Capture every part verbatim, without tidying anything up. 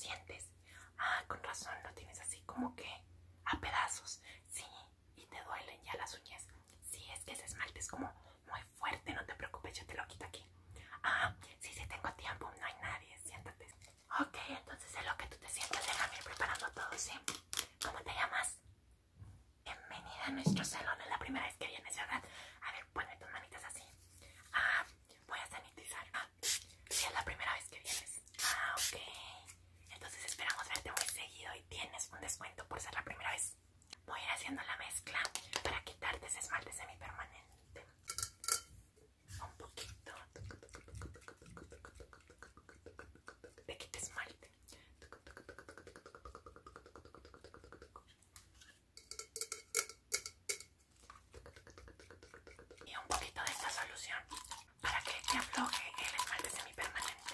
sientes? Ah, con razón, lo tienes así como que a pedazos. Sí, y te duelen ya las uñas. Sí, es que ese esmalte es como muy fuerte, no te preocupes, yo te lo quito aquí. Ah, sí, sí tengo tiempo, no hay nadie, siéntate. Ok, entonces en lo que tú te sientas, déjame ir preparando todo, ¿sí? ¿Cómo te llamas? Bienvenida a nuestro salón, es la primera vez que vienes, ¿verdad? A ver, ponme tus manitas así. Ah, voy a sanitizar. Ah, sí, es la primera vez que vienes. Ah, ok. Entonces esperamos verte muy seguido y tienes un descuento por ser la primera vez. Voy a ir haciendo la mezcla para quitarte ese esmalte semipermanente. Un poquito. Te quita esmalte. Y un poquito de esta solución para que te afloje el esmalte semipermanente.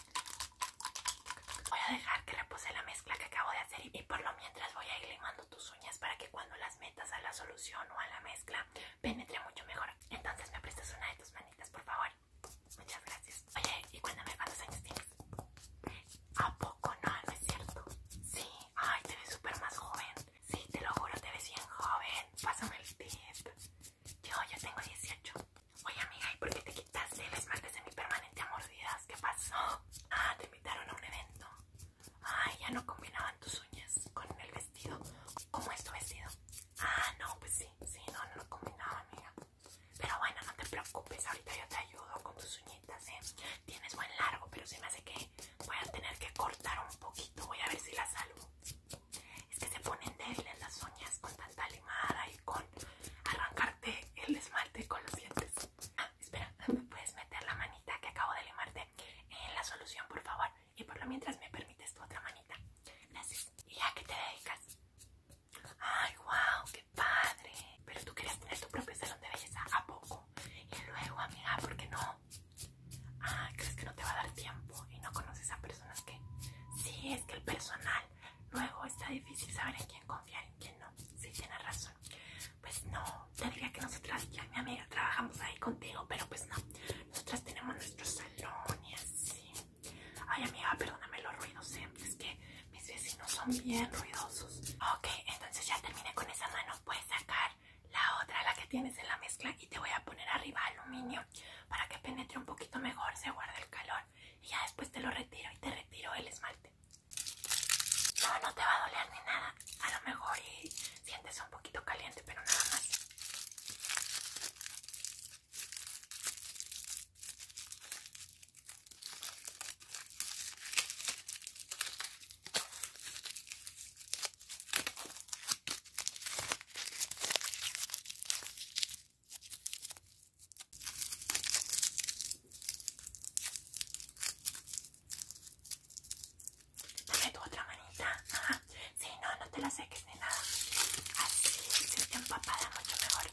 Voy a dejar que repose la mezcla que acabo de hacer y por lo mientras voy a ir limando tus uñas para que cuando las metas a la solución o a la mezcla penetre mucho mejor. Entonces me prestas una de tus manitas, por favor. Muchas gracias. Oye, ¿y cuéntame cuántos años tienes? ¿A poco? No, no es cierto. Sí, ay, te ves súper más joven. Sí, te lo juro, te ves bien joven. Pásame el tip. Yo, yo tengo dieciocho. Oye, amiga, ¿y por qué te quitaste el esmalte semipermanente a mordidas? ¿Qué pasó? Ah, te invitaron a un evento. Ay, ya no combinaban tus uñas con el vestido. ¿Cómo es tu vestido? Ah, no, pues sí, sí, no, no combinaba, amiga. Pero bueno, no te preocupes, ahorita yo te ayudo con tus uñitas, ¿eh? Tienes buen largo, pero se me hace que voy a tener que cortar un poquito. Voy a ver si la salvo. Es que se ponen débiles las uñas con tanta limada y con arrancarte el esmalte con los dientes. Ah, espera, ¿me puedes meter la manita que acabo de limarte en la solución, por favor? Y por lo mientras me permites tu otra manita. Gracias. ¿Y a qué te dedicas? Ay, wow, qué padre. Pero tú querías tener tu propio salón de belleza, ¿a poco? Y luego, amiga, ¿por qué no? Ah, ¿crees que no te va a dar tiempo y no conoces a personas que...? Sí, es que el personal luego está difícil saber en quién confiar y en quién no. Sí, tienes razón. Pues no, te diría que nosotras, yo y mi amiga, trabajamos ahí contigo, pero pues no. Nosotras tenemos nuestro salón y así. Ay, amiga, perdóname los ruidos, ¿eh? Es que mis vecinos son bien ruidosos. Ok, entonces ya terminé con esa mano. Puedes sacar la otra, la que tienes en la mezcla, y te voy a poner arriba aluminio para que penetre un poquito mejor, se guarde el calor. Y ya después te lo retiro y te retiro el esmalte. No, no te va a doler ni nada. A lo mejor y sientes un poquito caliente, pero nada más. Dame tu otra manita. Ajá. Sí, no, no te la seques ni nada. Así, si está empapada, mucho mejor.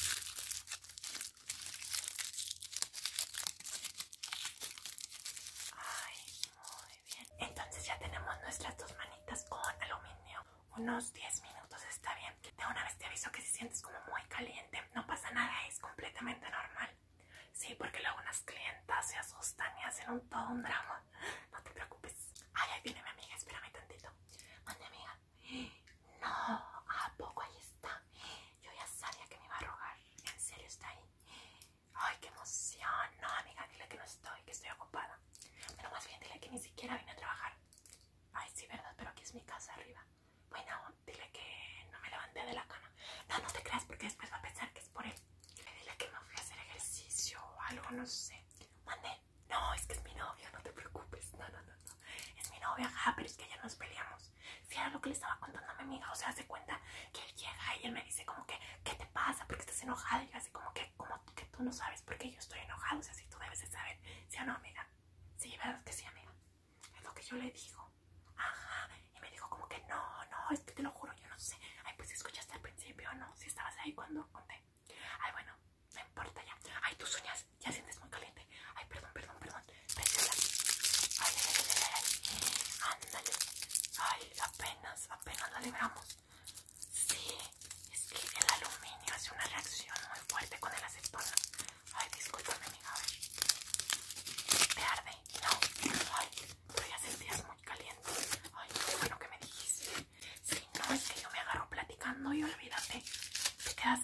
Ay, muy bien. Entonces ya tenemos nuestras dos manitas con aluminio. Unos diez minutos está bien. De una vez te aviso que si sientes como muy caliente, no pasa nada, es completamente normal. Sí, porque luego unas clientas se asustan y hacen un, todo un drama. No te preocupes. Ay, ahí viene mi amiga, espérame tantito. Mande, amiga. No, ¿a poco ahí está? Yo ya sabía que me iba a rogar. ¿En serio está ahí? Ay, qué emoción. No, amiga, dile que no estoy, que estoy ocupada. Pero más bien dile que ni siquiera vine a trabajar. Ay, sí, verdad, pero aquí es mi casa arriba. Bueno, dile que no me levanté de la cama. No, no te creas porque después va a pensar que es por él. Dile que me fui a hacer ejercicio o algo, no sé. Mande. No, es que es mi novio, no te preocupes. No, no, no, no. Es mi novio, ajá, pero es que ya nos peleamos. Sí, era lo que le estaba contando a mi amiga. O sea, se cuenta que él llega y él me dice como que, ¿qué te pasa? ¿Por qué estás enojada? Y yo así como que, como que tú no sabes por qué yo estoy enojada. O sea, si tú debes de saber. ¿Sí o no, amiga? Sí, ¿verdad que sí, amiga? Es lo que yo le digo. Ajá. Y me dijo como que no, no, es que te lo juro, yo no sé. Ay, pues escuchaste al principio, ¿no? Si estabas ahí cuando conté. Ay, bueno, no importa ya. Ay, tus uñas, ya sientes muy caliente. Ay, perdón, perdón, perdón. Préndelas. Ay, ay, ay, ay, ay. Ándale. Ay, apenas, apenas la libramos. Sí, es que el aluminio hace una reacción muy fuerte con el acetona. Ay, discúlpame, amiga, a ver. ¿Te arde? No. Ay, pero ya sentías muy caliente.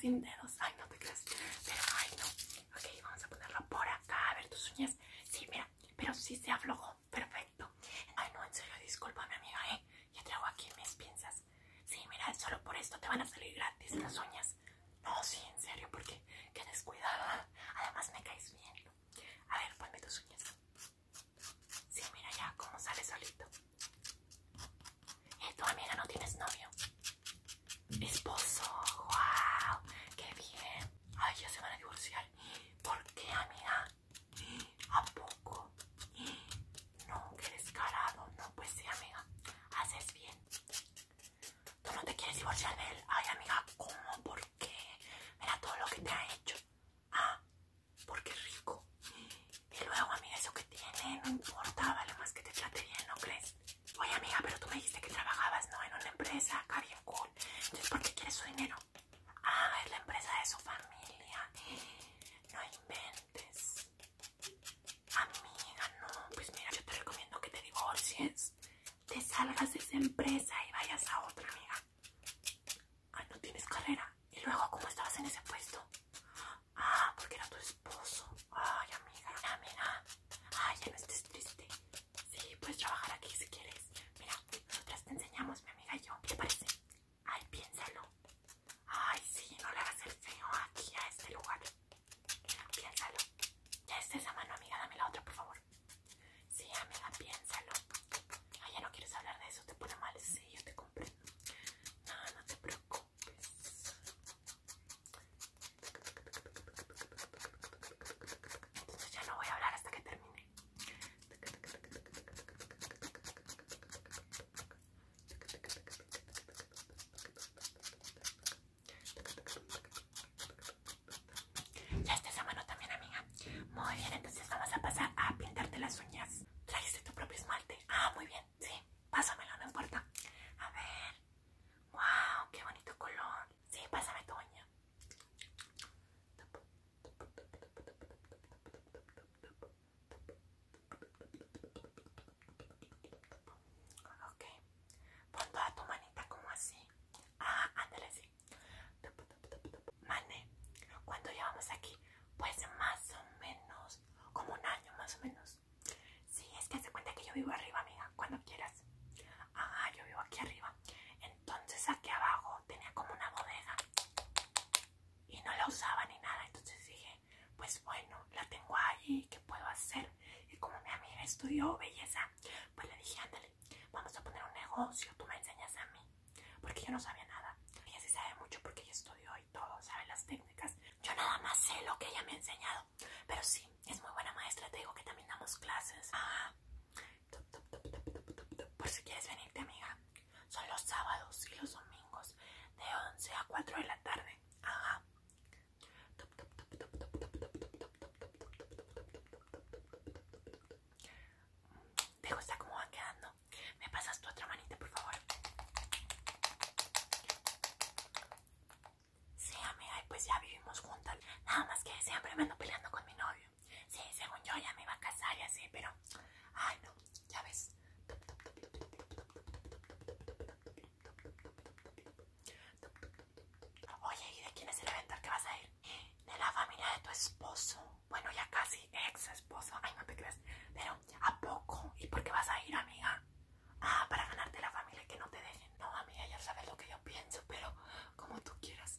sin dedos. Ay, no te creas. Pero, ay, no. Ok, vamos a ponerlo por acá. A ver tus uñas. Sí, mira, pero sí se aflojó. Perfecto. Ay, no, en serio, discúlpame, amiga, ¿eh? Ya traigo aquí mis pinzas. Sí, mira, solo por esto te van a salir gratis las uñas. No, sí, en serio, porque qué descuidada. Además me caes bien. A ver, ponme tus uñas. Sí, mira ya cómo sale solito. Eh, tu amiga no tienes novio. Esposo, wow, qué bien. Ay, ya se van a divorciar. ¿Por qué, amiga? ¿A poco? No, qué descarado. No, pues sí, amiga. Haces bien. ¿Tú no te quieres divorciar de él? Ay, amiga, ¿cómo? ¿Por qué? Mira todo lo que te ha hecho. Ah, porque rico. Y luego, amiga, eso que tiene no importa, vale más que te trate bien, ¿no crees? Oye, amiga, pero tú me dijiste que trabajabas, ¿no? En una empresa acá bien cool. Entonces, ¿por qué quieres su dinero? Ah, es la empresa de su familia. No inventes. Amiga, no. Pues mira, yo te recomiendo que te divorcies. Te salgas de esa empresa y vayas a otra, amiga. Ay, no tienes carrera. Y luego, ¿cómo estabas en ese puesto? Ah, porque era tu esposo. Ay, amiga, amiga. Ay, ya no estés triste. Sí, puedes trabajar aquí si quieres. Mira, nosotras te enseñamos, mi amiga y yo. ¿Qué te parece? Ay, piénsalo. Ay, sí, no le hagas el feo aquí a este lugar. Piénsalo. Ya está esa mano, amiga. Dame la otra, por favor. Sí, amiga, piénsalo. Ay, ya no quieres hablar de eso. Te pone mal. Sí, yo te comprendo. No, no te preocupes. Entonces ya no voy a hablar hasta que termine. Ya está esa mano también, amiga. Muy bien, entonces vamos a pasar a pintarte las uñas. ¿Trajiste tu propio esmalte? Ah, muy bien, sí. Pásamelo, no importa. A ver. Wow, qué bonito color. Sí, pásame tu uña. Ok. Pon toda tu manita como así. Ah, ándale así. Mane, ¿cuánto llevamos aquí? Pues más o menos, como un año más o menos. Sí, es que se cuenta que yo vivo arriba, amiga, cuando quieras. Ah, yo vivo aquí arriba. Entonces aquí abajo tenía como una bodega y no la usaba ni nada. Entonces dije, pues bueno, la tengo ahí, ¿qué puedo hacer? Y como mi amiga estudió belleza, pues le dije, ándale, vamos a poner un negocio, tú me enseñas a mí. Porque yo no sabía nada. Ella sí sabe mucho porque ella estudió y todo, sabe las técnicas. Yo nada más sé lo que ella me ha enseñado. Pero sí, es muy buena maestra, te digo que también damos clases. Ah, por si quieres venirte, amiga. Son los sábados y los domingos de once a cuatro de la tarde. Ajá. ¿Te gusta cómo va quedando? ¿Me pasas tu otra manita, por favor? Sí, amiga, y pues ya vivimos juntas. Nada más que siempre me ando peleando con mi novio. Sí, según yo ya me iba a casar y así, pero... Ay, no, ya ves. Oye, ¿y de quién es el evento al que vas a ir? De la familia de tu esposo. Bueno, ya casi ex esposo. Ay, no te creas. Pero, ¿a poco? ¿Y por qué vas a ir, amiga? Ah, para ganarte la familia y que no te dejen. No, amiga, ya sabes lo que yo pienso, pero como tú quieras.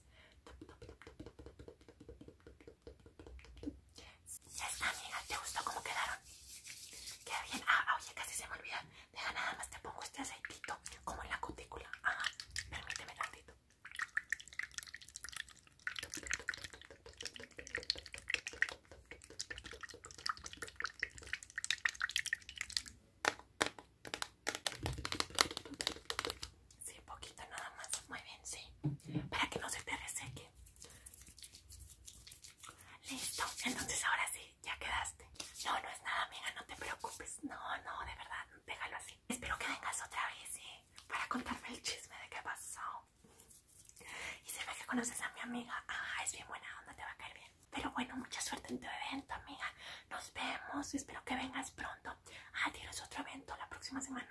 Ya está, amiga. ¿Te gustó cómo quedaron? Queda bien. Ah, oye, casi se me olvida. Deja, nada más te pongo este aceitito como en la cutícula. Ajá. Permíteme tantito. Sí, poquito nada más. Muy bien, sí. Para que no se te reseque. Listo. Entonces ahora sí, ya quedaste. No, no es nada, amiga. No te preocupes. No, no, de verdad. Déjalo así. Espero que vengas otra vez, ¿sí? Para contarme el chisme de qué pasó. Y se ve que conoces a mi amiga. Ah, es bien buena onda, te va a caer bien. Pero bueno, mucha suerte en tu evento, amiga. Nos vemos. Espero que vengas pronto. Ah, tienes otro evento la próxima semana.